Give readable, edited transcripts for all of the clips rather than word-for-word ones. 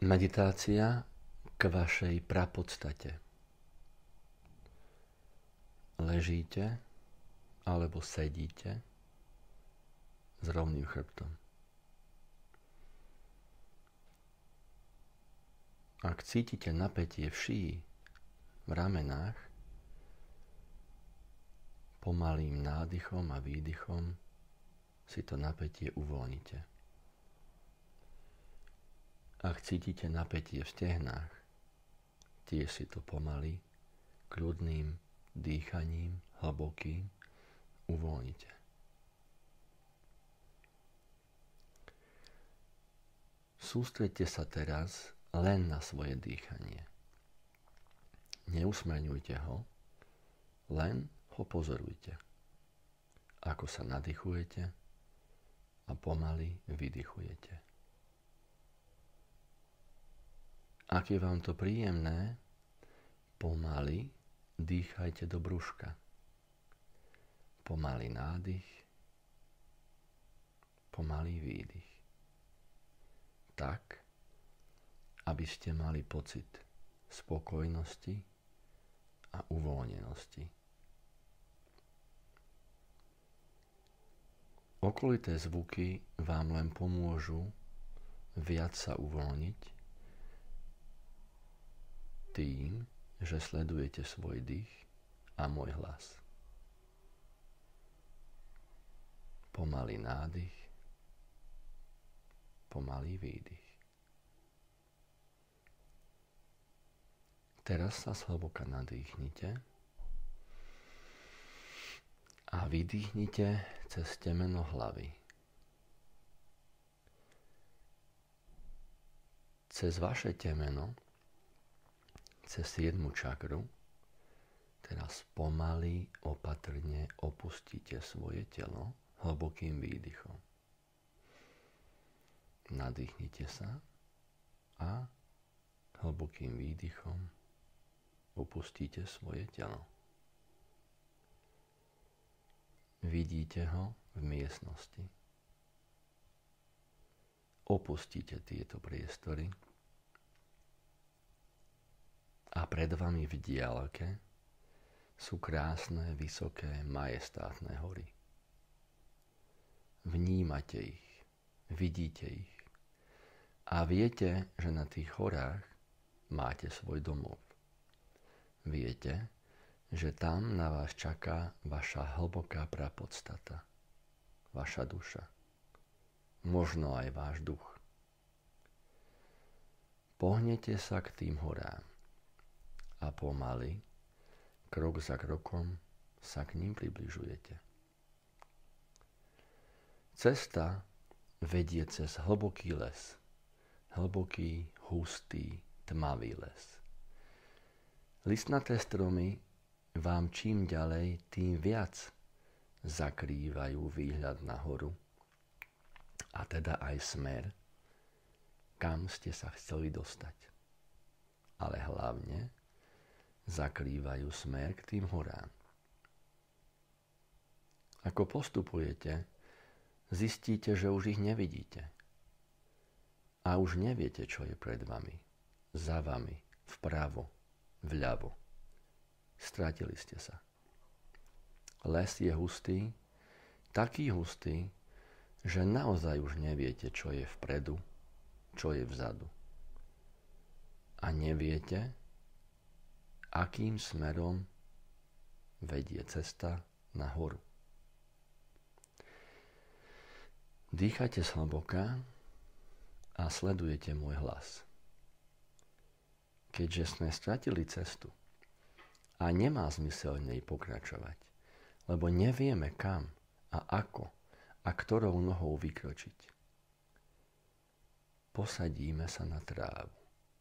Meditácia k vašej prapodstate. Ležíte alebo sedíte s rovným chrbtom. Ak cítite napätie v šíji, v ramenách, pomalým nádychom a výdychom si to napätie uvoľnite. Ak cítite napätie v stehnách, tiež si to pomaly, kľudným dýchaním, hlbokým, uvoľnite. Sústreďte sa teraz len na svoje dýchanie. Neusmerňujte ho, len ho pozorujte. Ako sa nadýchujete a pomaly vydychujete. Ak je vám to príjemné, pomaly dýchajte do brúška. Pomalý nádych, pomalý výdych. Tak, aby ste mali pocit spokojnosti a uvoľnenosti. Okolité zvuky vám len pomôžu viac sa uvoľniť tým, že sledujete svoj dých a môj hlas. Pomalý nádych, pomalý výdych. Teraz sa zhlboka nadýchnite a vydýchnite cez temeno hlavy. Cez vaše temeno, cez 7. čakru, teraz pomaly, opatrne opustíte svoje telo hlbokým výdychom. Nadýchnite sa a hlbokým výdychom opustíte svoje telo. Vidíte ho v miestnosti. Opustíte tieto priestory a pred vami v diaľke sú krásne, vysoké, majestátne hory. Vnímate ich, vidíte ich a viete, že na tých horách máte svoj domov. Viete, že tam na vás čaká vaša hlboká prapodstata, vaša duša, možno aj váš duch. Pohnete sa k tým horám a pomaly, krok za krokom, sa k ním približujete. Cesta vedie cez hlboký les, hlboký, hustý, tmavý les. Listnaté stromy vám čím ďalej, tým viac zakrývajú výhľad na horu, a teda aj smer, kam ste sa chceli dostať. Ale hlavne zakrývajú smer k tým horám. Ako postupujete, zistíte, že už ich nevidíte. A už neviete, čo je pred vami, za vami, vpravo, vľavo. Stratili ste sa. Les je hustý, taký hustý, že naozaj už neviete, čo je vpredu, čo je vzadu. A neviete, akým smerom vedie cesta na horu. Dýchajte zhlboka a sledujete môj hlas. Keďže sme stratili cestu a nemá zmysel v nej pokračovať, lebo nevieme kam a ako a ktorou nohou vykročiť, posadíme sa na trávu.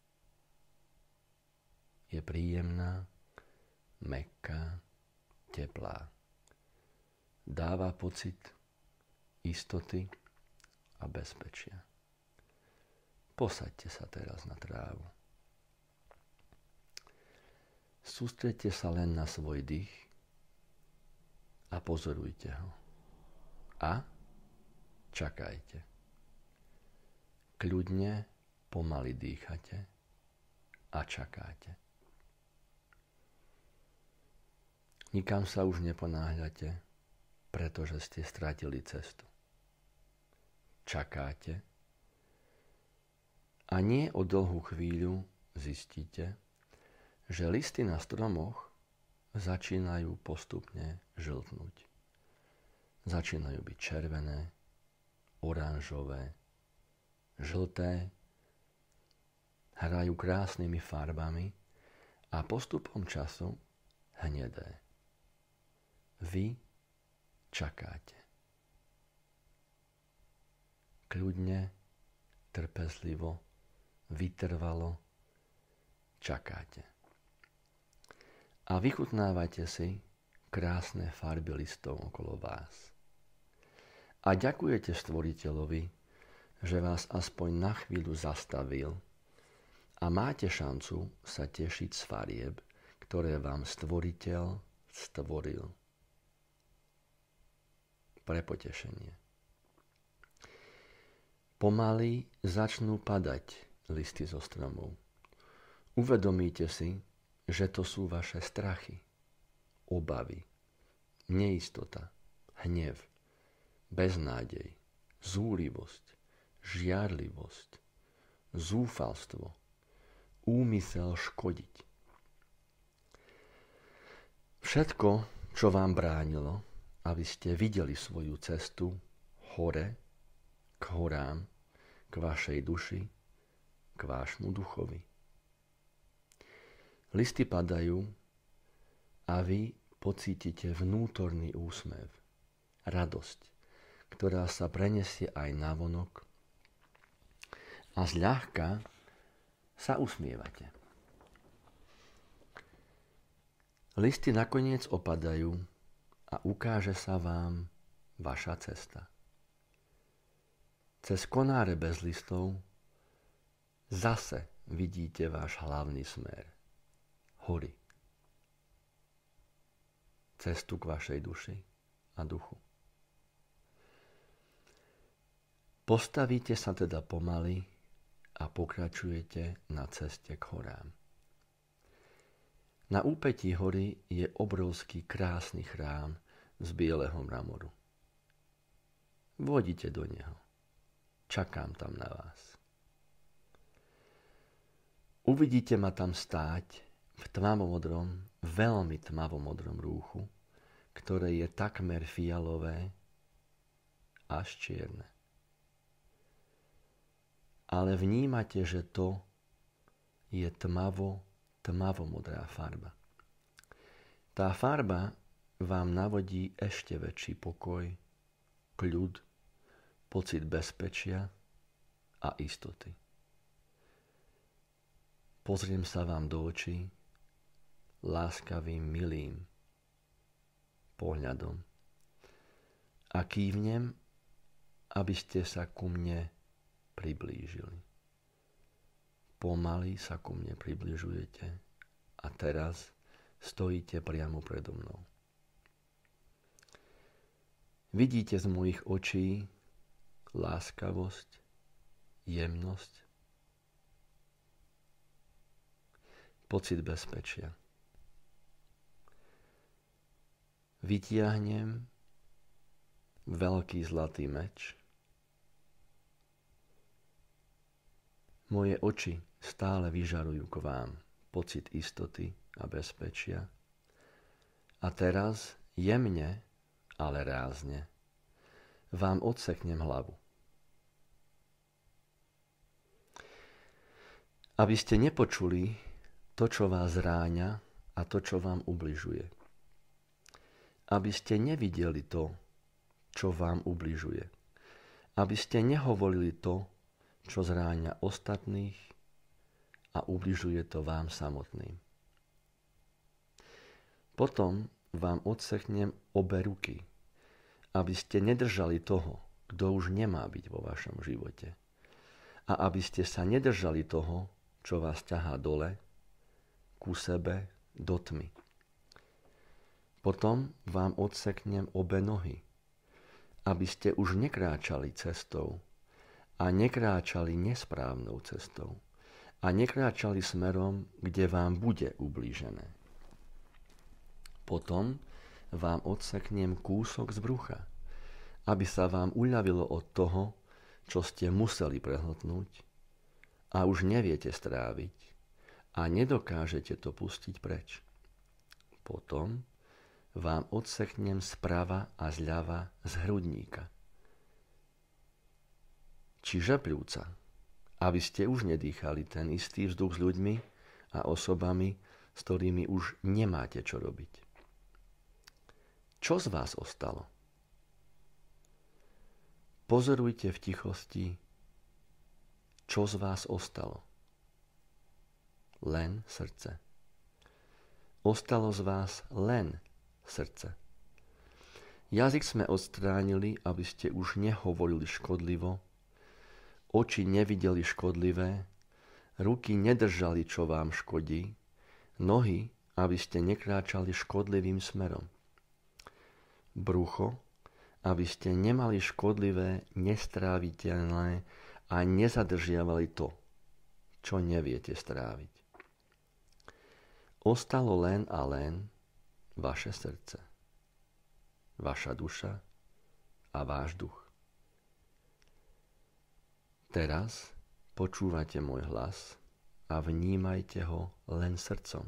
Je príjemná, mäkká, teplá. Dáva pocit istoty a bezpečia. Posaďte sa teraz na trávu. Sústreďte sa len na svoj dých a pozorujte ho. A čakajte. Kľudne, pomaly dýchate a čakáte. Nikam sa už neponáhľate, pretože ste stratili cestu. Čakáte a nie o dlhú chvíľu zistíte, že listy na stromoch začínajú postupne žltnúť. Začínajú byť červené, oranžové, žlté, hrajú krásnymi farbami a postupom času hnedé. Vy čakáte. Kľudne, trpezlivo, vytrvalo čakáte. A vychutnávate si krásne farby listov okolo vás. A ďakujete Stvoriteľovi, že vás aspoň na chvíľu zastavil a máte šancu sa tešiť z farieb, ktoré vám Stvoriteľ stvoril. Pre potešenie. Pomaly začnú padať listy zo stromov. Uvedomíte si, že to sú vaše strachy, obavy, neistota, hnev, beznádej, zúrivosť, žiarlivosť, zúfalstvo, úmysel škodiť. Všetko, čo vám bránilo, aby ste videli svoju cestu hore, k horám, k vašej duši, k vášmu duchovi. Listy padajú a vy pocítite vnútorný úsmev, radosť, ktorá sa prenesie aj navonok a zľahka sa usmievate. Listy nakoniec opadajú a ukáže sa vám vaša cesta. Cez konáre bez listov zase vidíte váš hlavný smer. Hory. Cestu k vašej duši a duchu. Postavíte sa teda pomaly a pokračujete na ceste k horám. Na úpetí hory je obrovský krásny chrám z bieleho mramoru. Vôjdite do neho. Čakám tam na vás. Uvidíte ma tam stáť v tmavomodrom, veľmi tmavomodrom rúchu, ktoré je takmer fialové až čierne. Ale vnímate, že to je tmavomodrá farba. Tá farba vám navodí ešte väčší pokoj, kľud, pocit bezpečia a istoty. Pozriem sa vám do očí láskavým, milým pohľadom a kývnem, aby ste sa ku mne priblížili. Pomaly sa ku mne približujete a teraz stojíte priamo predo mnou. Vidíte z mojich očí láskavosť, jemnosť, pocit bezpečia. Vytiahnem veľký zlatý meč. Moje oči stále vyžarujú k vám pocit istoty a bezpečia. A teraz jemne, ale rázne vám odseknem hlavu. Aby ste nepočuli to, čo vás zráňa a to, čo vám ubližuje. Aby ste nevideli to, čo vám ubližuje. Aby ste nehovorili to, čo zráňa ostatných a ubližuje to vám samotným. Potom vám odseknem obe ruky, aby ste nedržali toho, kto už nemá byť vo vašom živote. A aby ste sa nedržali toho, čo vás ťahá dole, ku sebe, do tmy. Potom vám odseknem obe nohy, aby ste už nekráčali cestou, a nekráčali nesprávnou cestou a nekráčali smerom, kde vám bude ublížené. Potom vám odseknem kúsok z brucha, aby sa vám uľavilo od toho, čo ste museli prehltnúť a už neviete stráviť a nedokážete to pustiť preč. Potom vám odseknem sprava a zľava z hrudníka. Čiže pľúca, aby ste už nedýchali ten istý vzduch s ľuďmi a osobami, s ktorými už nemáte čo robiť. Čo z vás ostalo? Pozorujte v tichosti, čo z vás ostalo. Len srdce. Ostalo z vás len srdce. Jazyk sme odstránili, aby ste už nehovorili škodlivo, oči nevideli škodlivé, ruky nedržali, čo vám škodí, nohy, aby ste nekráčali škodlivým smerom. Brucho, aby ste nemali škodlivé, nestráviteľné a nezadržiavali to, čo neviete stráviť. Ostalo len a len vaše srdce, vaša duša a váš duch. Teraz počúvate môj hlas a vnímajte ho len srdcom.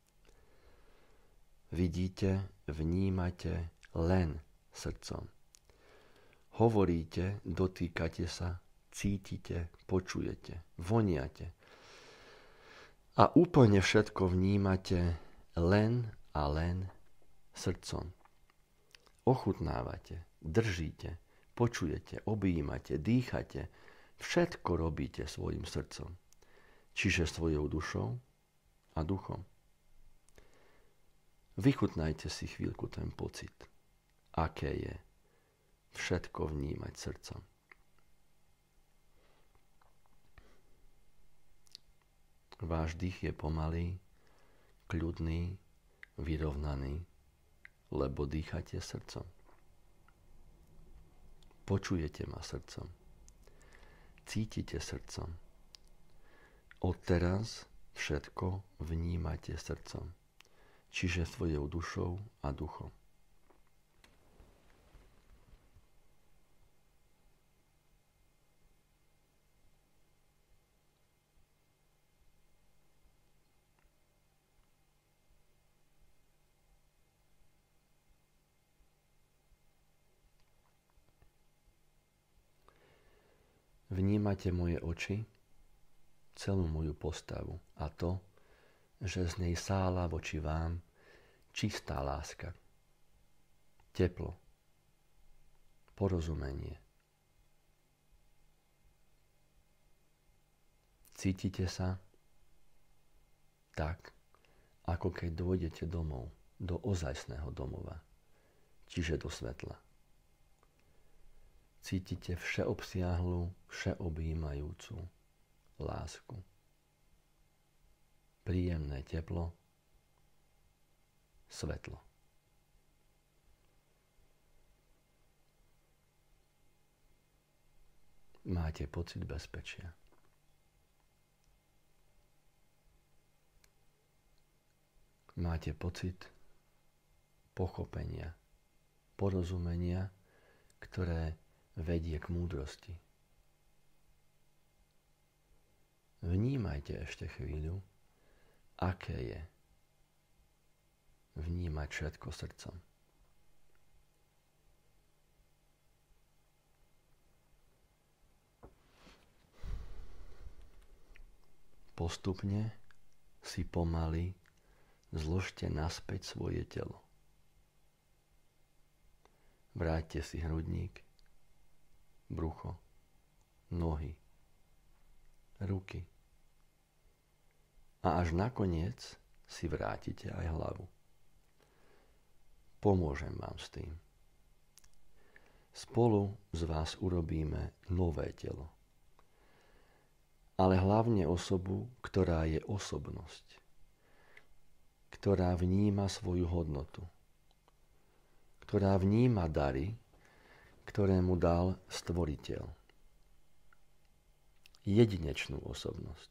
Vidíte, vnímate len srdcom. Hovoríte, dotýkate sa, cítite, počujete, voniate. A úplne všetko vnímate len a len srdcom. Ochutnávate, držíte, počujete, objímate, dýchate, všetko robíte svojim srdcom, čiže svojou dušou a duchom. Vychutnajte si chvíľku ten pocit, aké je všetko vnímať srdcom. Váš dých je pomalý, kľudný, vyrovnaný, lebo dýchate srdcom. Počujete ma srdcom. Cítite srdcom. Odteraz všetko vnímate srdcom, čiže svojou dušou a duchom. Vnímate moje oči, celú moju postavu a to, že z nej sála voči vám čistá láska, teplo, porozumenie. Cítite sa tak, ako keď dôjdete domov, do ozajstného domova, čiže do svetla. Cítite všeobsiahlu, všeobjímajúcu lásku. Príjemné teplo, svetlo. Máte pocit bezpečia. Máte pocit pochopenia, porozumenia, ktoré vedie k múdrosti. Vnímajte ešte chvíľu, aké je vnímať všetko srdcom. Postupne si pomaly zložte naspäť svoje telo. Vráťte si hrudník, brucho, nohy, ruky. A až nakoniec si vrátite aj hlavu. Pomôžem vám s tým. Spolu z vás urobíme nové telo. Ale hlavne osobu, ktorá je osobnosť. Ktorá vníma svoju hodnotu. Ktorá vníma dary, ktoré mu dal Stvoriteľ. jedinečnú osobnosť.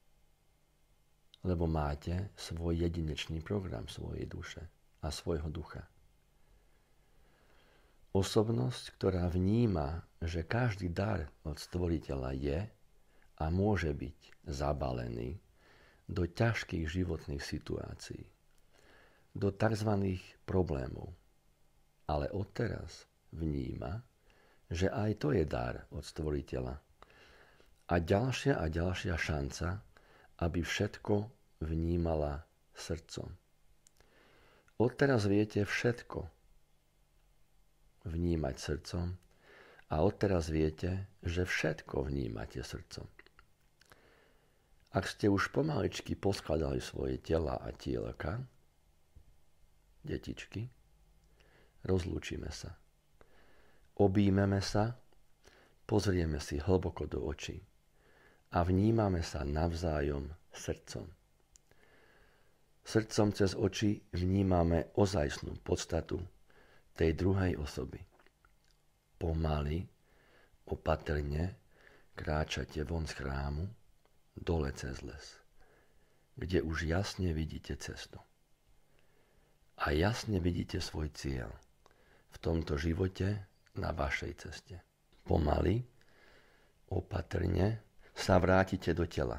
Lebo máte svoj jedinečný program svojej duše a svojho ducha. Osobnosť, ktorá vníma, že každý dar od Stvoriteľa je a môže byť zabalený do ťažkých životných situácií, do tzv. Problémov. Ale odteraz vníma, že aj to je dar od Stvoriteľa. A ďalšia šanca, aby všetko vnímala srdcom. Odteraz viete všetko vnímať srdcom a odteraz viete, že všetko vnímate srdcom. Ak ste už pomaličky poskladali svoje tela a tielka, detičky, rozlúčime sa. Objímeme sa, pozrieme si hlboko do očí a vnímame sa navzájom srdcom. Srdcom cez oči vnímame ozajstnú podstatu tej druhej osoby. Pomaly, opatrne kráčate von z chrámu dole cez les, kde už jasne vidíte cestu. A jasne vidíte svoj cieľ v tomto živote na vašej ceste. Pomaly, opatrne sa vrátite do tela.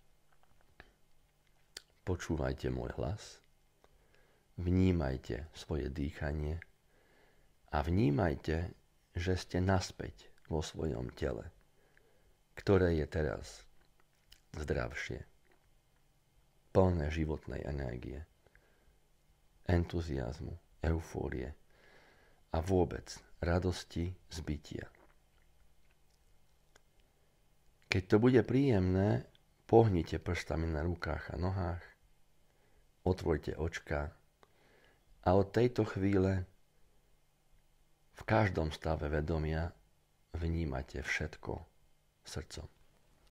Počúvajte môj hlas, vnímajte svoje dýchanie a vnímajte, že ste naspäť vo svojom tele, ktoré je teraz zdravšie, plné životnej energie, entuziazmu, eufórie a vôbec radosti z bytia. Keď to bude príjemné, pohnite prstami na rukách a nohách, otvorte očka a od tejto chvíle v každom stave vedomia vnímate všetko srdcom.